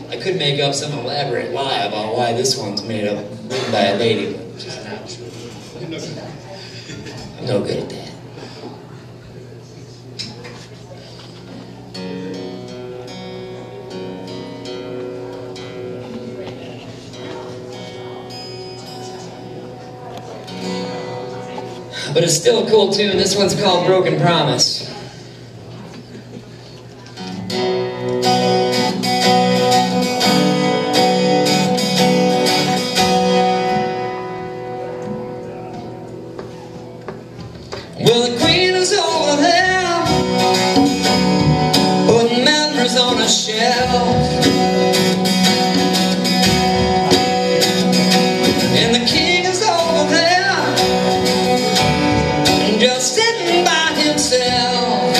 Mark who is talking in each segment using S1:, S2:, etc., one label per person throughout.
S1: I could make up some elaborate lie about why this one's made up written by a lady, but it's just not true. I'm no good at that. But it's still a cool tune. This one's called Broken Promise. Well, the queen is over there, putting memories on a shelf. And the king is over there, just sitting by himself.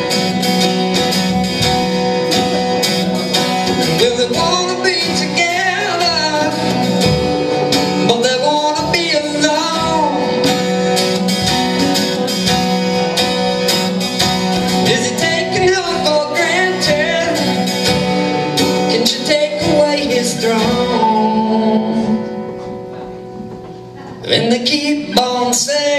S1: Well, they wanna be together, but they wanna be alone. Is he taking her for granted? Can she take away his throne? And they keep on saying